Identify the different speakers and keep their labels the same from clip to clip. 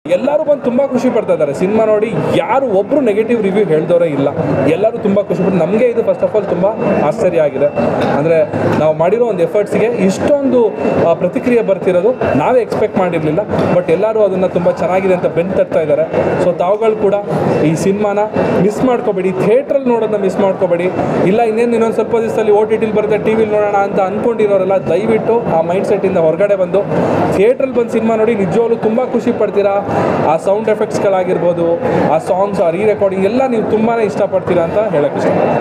Speaker 1: ಎಲ್ಲರೂ ಬಂದು ತುಂಬ ಖುಷಿ ಪಡ್ತಾ ಇದ್ದಾರೆ ಸಿನಿಮಾ ನೋಡಿ. ಯಾರು ಒಬ್ಬರು ನೆಗೆಟಿವ್ ರಿವ್ಯೂ ಹೇಳ್ದವರೇ ಇಲ್ಲ. ಎಲ್ಲರೂ ತುಂಬ ಖುಷಿಪಟ್ಟು, ನಮಗೆ ಇದು ಫಸ್ಟ್ ಆಫ್ ಆಲ್ ತುಂಬ ಆಶ್ಚರ್ಯ ಆಗಿದೆ. ಅಂದರೆ ನಾವು ಮಾಡಿರೋ ಒಂದು ಎಫರ್ಟ್ಸ್ಗೆ ಇಷ್ಟೊಂದು ಪ್ರತಿಕ್ರಿಯೆ ಬರ್ತಿರೋದು ನಾವೇ ಎಕ್ಸ್ಪೆಕ್ಟ್ ಮಾಡಿರಲಿಲ್ಲ. ಬಟ್ ಎಲ್ಲರೂ ಅದನ್ನು ತುಂಬ ಚೆನ್ನಾಗಿದೆ ಅಂತ ಬೆನ್ನು ತಟ್ತಾ ಇದ್ದಾರೆ. ಸೊ ತಾವುಗಳು ಕೂಡ ಈ ಸಿನಿಮಾನ ಮಿಸ್ ಮಾಡ್ಕೋಬೇಡಿ, ಥಿಯೇಟ್ರಲ್ಲಿ ನೋಡೋದನ್ನ ಮಿಸ್ ಮಾಡ್ಕೋಬೇಡಿ. ಇಲ್ಲ ಇನ್ನೊಂದು ಸ್ವಲ್ಪ ದಿವಸದಲ್ಲಿ OTT ಬರುತ್ತೆ, ಟಿ ವಿಲಿ ನೋಡೋಣ ಅಂತ ಅಂದ್ಕೊಂಡಿರೋರೆಲ್ಲ ದಯವಿಟ್ಟು ಆ ಮೈಂಡ್ ಸೆಟ್ಟಿಂದ ಹೊರಗಡೆ ಬಂದು ಥಿಯೇಟ್ರಲ್ಲಿ ಬಂದು ಸಿನಿಮಾ ನೋಡಿ. ನಿಜವಾಗ್ಲೂ ತುಂಬ ಖುಷಿ ಪಡ್ತೀರಾ. ಆ ಸೌಂಡ್ ಎಫೆಕ್ಟ್ಸ್ಗಳಾಗಿರ್ಬೋದು, ಆ ಸಾಂಗ್ಸ್, ಆ ರೀರೆಕಾರ್ಡಿಂಗ್ ಎಲ್ಲ ನೀವು ತುಂಬಾ ಇಷ್ಟಪಡ್ತೀರಾ ಅಂತ ಹೇಳೋಕ್ಕೆ ಇಷ್ಟಪಡ್ತೀನಿ.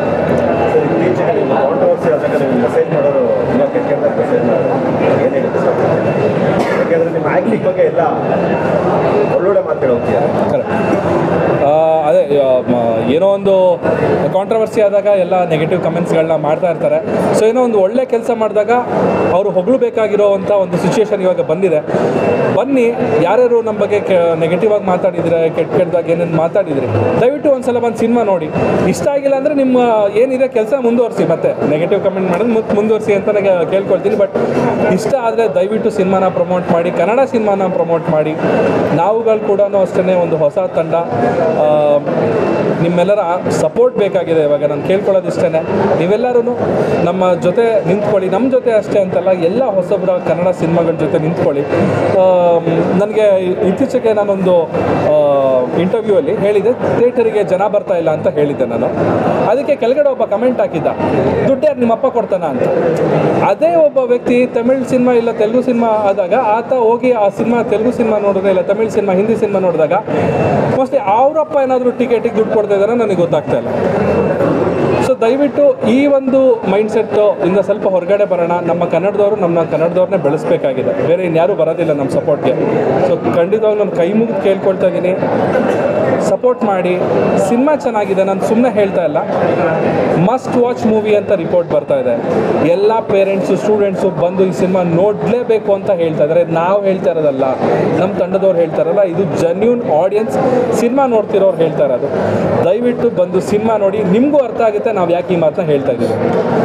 Speaker 1: ಕರೆಕ್ಟ್. ಅದೇ ಏನೋ ಒಂದು ಕಾಂಟ್ರವರ್ಸಿ ಆದಾಗ ಎಲ್ಲ ನೆಗೆಟಿವ್ ಕಮೆಂಟ್ಸ್ಗಳನ್ನ ಮಾಡ್ತಾ ಇರ್ತಾರೆ. ಸೊ ಏನೋ ಒಂದು ಒಳ್ಳೆ ಕೆಲಸ ಮಾಡಿದಾಗ ಅವರು ಹೊಗಳಬೇಕಾಗಿರೋವಂಥ ಒಂದು ಸಿಚುವೇಶನ್ ಇವಾಗ ಬಂದಿದೆ. ಬನ್ನಿ, ಯಾರ್ಯಾರು ನಮ್ಮ ಬಗ್ಗೆ ನೆಗೆಟಿವ್ ಆಗಿ ಮಾತಾಡಿದರೆ, ಕೆಟ್ಟದಾಗ ಏನೇನು ಮಾತಾಡಿದ್ರಿ, ದಯವಿಟ್ಟು ಒಂದು ಸಲ ಬಂದು ಸಿನಿಮಾ ನೋಡಿ. ಇಷ್ಟ ಆಗಿಲ್ಲ ಅಂದರೆ ನಿಮ್ಮ ಏನಿದೆ ಕೆಲಸ ಮುಂದುವರಿಸಿ, ಮತ್ತೆ ನೆಗೆಟಿವ್ ಕಮೆಂಟ್ ಮಾಡೋದು ಮುಂದುವರಿಸಿ ಅಂತ ಕೇಳ್ಕೊಳ್ತೀನಿ. ಬಟ್ ಇಷ್ಟ ಆದರೆ ದಯವಿಟ್ಟು ಸಿನಿಮಾನ ಪ್ರಮೋಟ್ ಮಾಡಿ, ಕನ್ನಡ ಸಿನಿಮಾನ ಪ್ರಮೋಟ್ ಮಾಡಿ. ನಾವುಗಳು ಕೂಡ ಅಷ್ಟೇ ಒಂದು ಹೊಸ ತಂಡ, ನಿಮ್ಮೆಲ್ಲರ ಸಪೋರ್ಟ್ ಬೇಕಾಗಿದೆ. ಇವಾಗ ನಾನು ಕೇಳ್ಕೊಳ್ಳೋದು ಇಷ್ಟೇ, ನೀವೆಲ್ಲರೂ ನಮ್ಮ ಜೊತೆ ನಿಂತ್ಕೊಳ್ಳಿ. ನಮ್ಮ ಜೊತೆ ಅಷ್ಟೇ ಅಂತಲ್ಲ, ಎಲ್ಲ ಹೊಸಬ್ರ ಕನ್ನಡ ಸಿನಿಮಾಗಳ ಜೊತೆ ನಿಂತ್ಕೊಳ್ಳಿ. ನನಗೆ ಇತ್ತೀಚೆಗೆ ನಾನೊಂದು ಇಂಟರ್ವ್ಯೂ ಅಲ್ಲಿ ಹೇಳಿದೆ, ಥಿಯೇಟರಿಗೆ ಜನ ಬರ್ತಾ ಇಲ್ಲ ಅಂತ ಹೇಳಿದ್ದೆ ನಾನು. ಅದಕ್ಕೆ ಕೆಳಗಡೆ ಒಬ್ಬ ಕಮೆಂಟ್ ಹಾಕಿದ್ದ, ದುಡ್ಡು ಯಾರು ನಿಮ್ಮಪ್ಪ ಕೊಡ್ತಾನ ಅಂತ. ಅದೇ ಒಬ್ಬ ವ್ಯಕ್ತಿ ತಮಿಳ್ ಸಿನಿಮಾ ಇಲ್ಲ ತೆಲುಗು ಸಿನಿಮಾ ಆದಾಗ ಆತ ಹೋಗಿ ಆ ಸಿನಿಮಾ ತೆಲುಗು ಸಿನಿಮಾ ನೋಡಿದ್ರೆ, ಇಲ್ಲ ತಮಿಳ್ ಸಿನಿಮಾ ಹಿಂದಿ ಸಿನಿಮಾ ನೋಡಿದಾಗ ಮೋಸ್ಟ್ಲಿ ಅವರಪ್ಪ ಏನಾದರೂ ಟಿಕೆಟಿಗೆ ದುಡ್ಡು ಕೊಡ್ತಾ ಇದ್ದಾರೆ ನನಗೆ ಗೊತ್ತಾಗ್ತಾ ಇಲ್ಲ. ಸೊ ದಯವಿಟ್ಟು ಈ ಒಂದು ಮೈಂಡ್ಸೆಟ್ಟು ಇಂದ ಸ್ವಲ್ಪ ಹೊರಗಡೆ ಬರೋಣ. ನಮ್ಮ ಕನ್ನಡದವ್ರನ್ನೇ ಬೆಳೆಸಬೇಕಾಗಿದೆ, ಬೇರೆ ಇನ್ಯಾರೂ ಬರೋದಿಲ್ಲ ನಮ್ಮ ಸಪೋರ್ಟ್ಗೆ. ಸೊ ಖಂಡಿತವಾಗಿ ನಾನು ಕೈ ಮುಗಿದು ಕೇಳ್ಕೊಳ್ತಾ ಇದ್ದೀನಿ, ಸಪೋರ್ಟ್ ಮಾಡಿ. ಸಿನಿಮಾ ಚೆನ್ನಾಗಿದೆ, ನಾನು ಸುಮ್ಮನೆ ಹೇಳ್ತಾ ಇಲ್ಲ. ಮಸ್ಟ್ ವಾಚ್ ಮೂವಿ ಅಂತ ರಿಪೋರ್ಟ್ ಬರ್ತಾ ಇದೆ. ಎಲ್ಲ ಪೇರೆಂಟ್ಸು, ಸ್ಟೂಡೆಂಟ್ಸು ಬಂದು ಈ ಸಿನಿಮಾ ನೋಡಲೇಬೇಕು ಅಂತ ಹೇಳ್ತಾ ಇದ್ದಾರೆ. ನಾವು ಹೇಳ್ತಾ ಇರೋದಲ್ಲ, ನಮ್ಮ ತಂಡದವ್ರು ಹೇಳ್ತಾ ಇರಲ್ಲ, ಇದು ಜೆನ್ಯೂನ್ ಆಡಿಯನ್ಸ್ ಸಿನಿಮಾ ನೋಡ್ತಿರೋರು ಹೇಳ್ತಾ ಇರೋದು. ದಯವಿಟ್ಟು ಬಂದು ಸಿನಿಮಾ ನೋಡಿ, ನಿಮಗೂ ಅರ್ಥ ಆಗುತ್ತೆ ನಾವು ಯಾಕೆ ಈ ಮಾತನ್ನ ಹೇಳ್ತಾ ಇದ್ದೀವಿ.